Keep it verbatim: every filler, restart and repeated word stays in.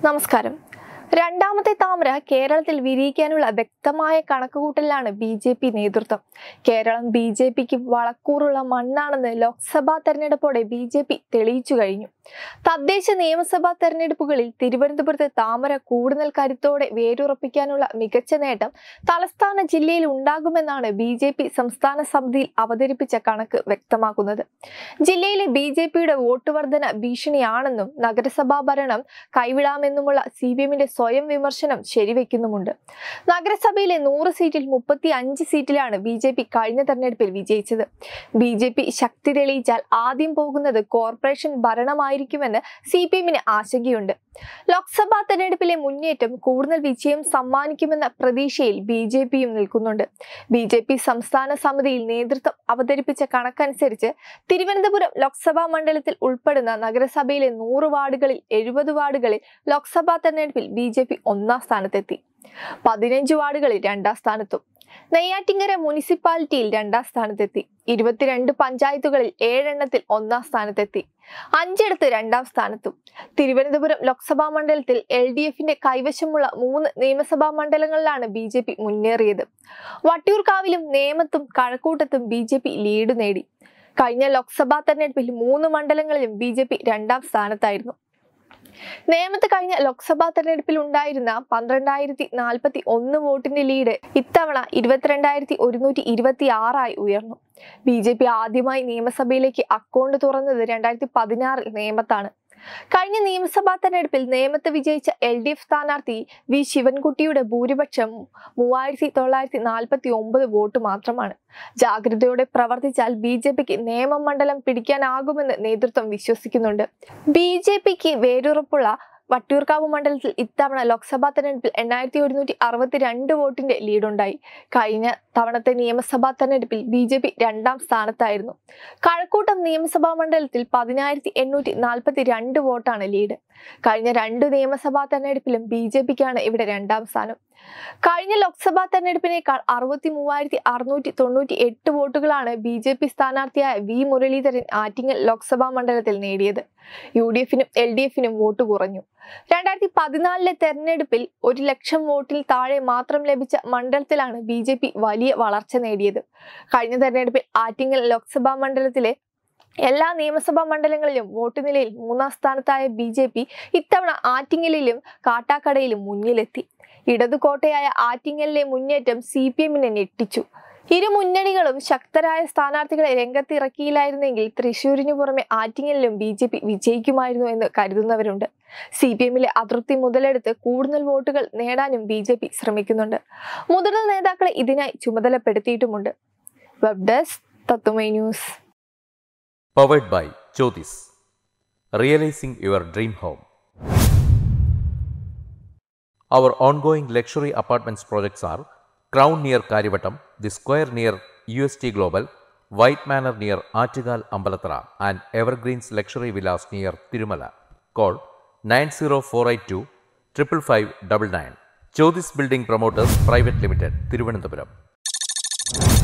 നമസ്കാരം. രണ്ടാമത്തെ താമര കേരളത്തിൽ വിരിയിക്കാനുള്ള വ്യക്തമായ കണക്കുകൂട്ടലിലാണ് ബി ജെ പി നേതൃത്വം. കേരളം ബി ജെ പിക്ക് വളക്കൂറുള്ള മണ്ണാണെന്ന് ലോക്സഭാ തെരഞ്ഞെടുപ്പോടെ ബി ജെ പി തെളിയിച്ചു കഴിഞ്ഞു. തദ്ദേശ നിയമസഭാ തെരഞ്ഞെടുപ്പുകളിൽ തിരുവനന്തപുരത്ത് താമര കൂടുതൽ കരുത്തോടെ വേരുറപ്പിക്കാനുള്ള മികച്ച നേട്ടം തലസ്ഥാന ജില്ലയിൽ ഉണ്ടാകുമെന്നാണ് ബി ജെ പി സംസ്ഥാന സമിതിയിൽ അവതരിപ്പിച്ച കണക്ക് വ്യക്തമാക്കുന്നത്. ജില്ലയിലെ ബി ജെ പിയുടെ വോട്ട് വർധന ഭീഷണിയാണെന്നും നഗരസഭാ ഭരണം കൈവിടാമെന്നുമുള്ള സി പി എമ്മിന്റെ സ്വയം വിമർശനം ശരിവെക്കുന്നുമുണ്ട്. നഗരസഭയിലെ നൂറ് സീറ്റിൽ മുപ്പത്തി അഞ്ച് സീറ്റിലാണ് ബി ജെ പി കഴിഞ്ഞ തെരഞ്ഞെടുപ്പിൽ വിജയിച്ചത്. ബി ജെ പി ശക്തി തെളിയിച്ചാൽ ആദ്യം പോകുന്നത് കോർപ്പറേഷൻ ഭരണമായിരിക്കുമെന്ന് സി പി എമ്മിന് ആശങ്കയുണ്ട്. ലോക്സഭാ തെരഞ്ഞെടുപ്പിലെ മുന്നേറ്റം കൂടുതൽ വിജയം സമ്മാനിക്കുമെന്ന പ്രതീക്ഷയിൽ ബി ജെ പിയും നിൽക്കുന്നുണ്ട്. ബി ജെ പി സംസ്ഥാന സമിതിയിൽ നേതൃത്വം അവതരിപ്പിച്ച കണക്കനുസരിച്ച് തിരുവനന്തപുരം ലോക്സഭാ മണ്ഡലത്തിൽ ഉൾപ്പെടുന്ന നഗരസഭയിലെ നൂറ് വാർഡുകളിൽ എഴുപത് വാർഡുകളിൽ ലോക്സഭാ തെരഞ്ഞെടുപ്പിൽ ബി ജെ പി ഒന്നാം സ്ഥാനത്തെത്തി. പതിനഞ്ച് വാർഡുകളിൽ രണ്ടാം സ്ഥാനത്തും. നെയ്യാറ്റിങ്കര മുനിസിപ്പാലിറ്റിയിൽ രണ്ടാം സ്ഥാനത്തെത്തി. ഇരുപത്തിരണ്ട് പഞ്ചായത്തുകളിൽ ഏഴെണ്ണത്തിൽ ഒന്നാം സ്ഥാനത്തെത്തി. അഞ്ചിടത്ത് രണ്ടാം സ്ഥാനത്തും. തിരുവനന്തപുരം ലോക്സഭാ മണ്ഡലത്തിൽ എൽ ഡി എഫിന്റെ കൈവശമുള്ള മൂന്ന് നിയമസഭാ മണ്ഡലങ്ങളിലാണ് ബി ജെ പി മുന്നേറിയത്. വട്ടിയൂർക്കാവിലും നേമത്തും കഴക്കൂട്ടത്തും ബി ജെ പി ലീഡ് നേടി. കഴിഞ്ഞ ലോക്സഭാ തെരഞ്ഞെടുപ്പിൽ മൂന്ന് മണ്ഡലങ്ങളിലും ബി ജെ പി രണ്ടാം സ്ഥാനത്തായിരുന്നു. നേമത്ത് കഴിഞ്ഞ ലോക്സഭാ തെരഞ്ഞെടുപ്പിൽ ഉണ്ടായിരുന്ന പന്ത്രണ്ടായിരത്തി നാൽപ്പത്തി ഒന്ന് വോട്ടിന്റെ ലീഡ് ഇത്തവണ ഇരുപത്തിരണ്ടായിരത്തി ഒരുന്നൂറ്റി ഇരുപത്തി ആറായി ഉയർന്നു. ബി ജെ പി ആദ്യമായി നിയമസഭയിലേക്ക് അക്കൗണ്ട് തുറന്നത് രണ്ടായിരത്തി പതിനാറിൽ നേമത്താണ്. കഴിഞ്ഞ നിയമസഭാ തെരഞ്ഞെടുപ്പിൽ നേമത്ത് വിജയിച്ച എൽ ഡി എഫ് സ്ഥാനാർത്ഥി വി ശിവൻകുട്ടിയുടെ ഭൂരിപക്ഷം മൂവായിരത്തി തൊള്ളായിരത്തി നാൽപ്പത്തി ഒമ്പത് വോട്ട് മാത്രമാണ്. ജാഗ്രതയോടെ പ്രവർത്തിച്ചാൽ ബി ജെ പിക്ക് നേമം മണ്ഡലം പിടിക്കാനാകുമെന്ന് നേതൃത്വം വിശ്വസിക്കുന്നുണ്ട്. ബി ജെ പിക്ക് വേരുറപ്പുള്ള വട്ടിയൂർക്കാവ് മണ്ഡലത്തിൽ ഇത്തവണ ലോക്സഭാ തെരഞ്ഞെടുപ്പിൽ എണ്ണായിരത്തി ഒരുന്നൂറ്റി അറുപത്തി രണ്ട് വോട്ടിന്റെ ലീഡുണ്ടായി. കഴിഞ്ഞ തവണത്തെ നിയമസഭാ തെരഞ്ഞെടുപ്പിൽ ബി ജെ പി രണ്ടാം സ്ഥാനത്തായിരുന്നു. കഴക്കൂട്ടം നിയമസഭാ മണ്ഡലത്തിൽ പതിനായിരത്തി എണ്ണൂറ്റി നാൽപ്പത്തി രണ്ട് വോട്ടാണ് ലീഡ്. കഴിഞ്ഞ രണ്ട് നിയമസഭാ തെരഞ്ഞെടുപ്പിലും ബി ജെ പിക്കാണ് ഇവിടെ രണ്ടാം സ്ഥാനം. കഴിഞ്ഞ ലോക്സഭാ തെരഞ്ഞെടുപ്പിനേക്കാൾ അറുപത്തി മൂവായിരത്തി അറുന്നൂറ്റി തൊണ്ണൂറ്റി എട്ട് വോട്ടുകളാണ് ബി ജെ പി സ്ഥാനാർത്ഥിയായ വി മുരളീധരൻ ആറ്റിങ്ങൽ ലോക്സഭാ മണ്ഡലത്തിൽ നേടിയത്. യു ഡി എഫിനും എൽ ഡി എഫിനും വോട്ട് കുറഞ്ഞു. രണ്ടായിരത്തി പതിനാലിലെ തെരഞ്ഞെടുപ്പിൽ ഒരു ലക്ഷം വോട്ടിൽ താഴെ മാത്രം ലഭിച്ച മണ്ഡലത്തിലാണ് ബി ജെ പി വലിയ വളർച്ച നേടിയത്. കഴിഞ്ഞ തെരഞ്ഞെടുപ്പിൽ ആറ്റിങ്ങൽ ലോക്സഭാ മണ്ഡലത്തിലെ എല്ലാ നിയമസഭാ മണ്ഡലങ്ങളിലും വോട്ട് നിലയിൽ മൂന്നാം സ്ഥാനത്തായ ബി ജെ പി ഇത്തവണ ആറ്റിങ്ങലിലും കാട്ടാക്കടയിലും മുന്നിലെത്തി. ഇടതുകോട്ടയായ ആറ്റിങ്ങലിലെ മുന്നേറ്റം സി പി എമ്മിനെ ഞെട്ടിച്ചു. ഇരു മുന്നണികളും ശക്തരായ സ്ഥാനാർത്ഥികളെ രംഗത്തിറക്കിയില്ലായിരുന്നെങ്കിൽ തൃശൂരിനു പുറമെ ആറ്റിങ്ങലിലും ബി ജെ പി വിജയിക്കുമായിരുന്നു എന്ന് കരുതുന്നവരുണ്ട്. സി പി എമ്മിലെ അതൃപ്തി മുതലെടുത്ത് കൂടുതൽ വോട്ടുകൾ നേടാനും ബി ജെ പി ശ്രമിക്കുന്നുണ്ട്. മുതിർന്ന നേതാക്കളെ ഇതിനായി ചുമതലപ്പെടുത്തിയിട്ടുമുണ്ട്. വെബ് ഡെസ്ക് തത്തുമൈ news. Powered by Jyotis. Realizing your dream home. Our ongoing luxury apartments projects are Crown near Karivattam, The Square near U S T Global, White Manor near Aattugal Ambalathara, and Evergreens Luxury Villas near Tirumala. Call nine zero four eight two five five five nine nine. Jyotis Building Promoters Private Limited, Thiruvananthapuram.